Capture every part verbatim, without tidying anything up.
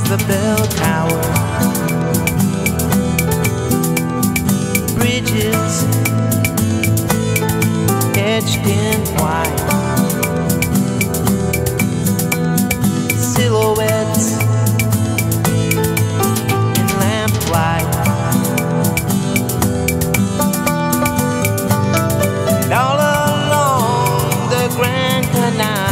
the bell tower, bridges etched in white, silhouettes in lamplight, and all along the Grand Canal.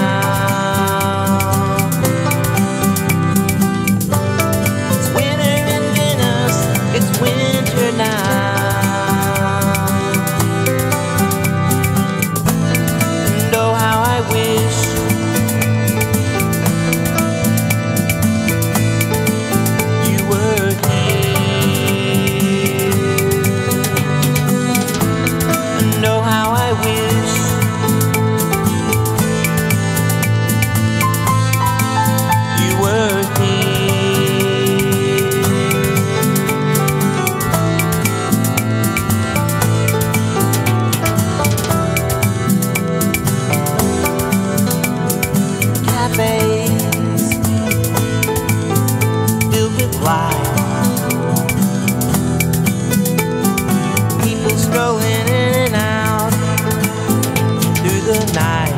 People strolling in and out through the night.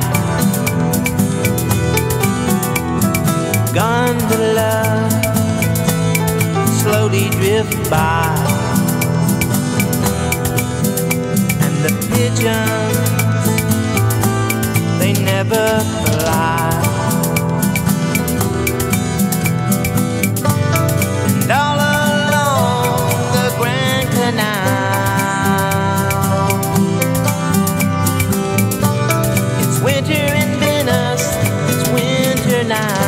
Gondola slowly drift by, and the pigeons, they never fly. And all along the Grand Canal, it's winter in Venice, it's winter now.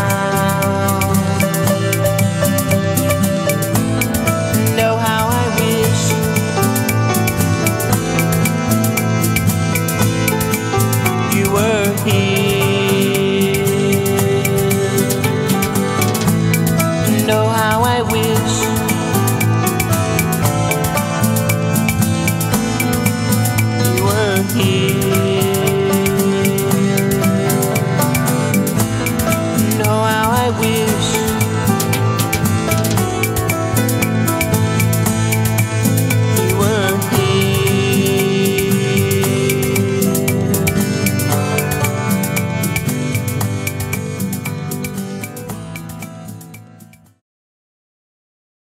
And oh, how I wish you were here. And oh, how I wish you were here.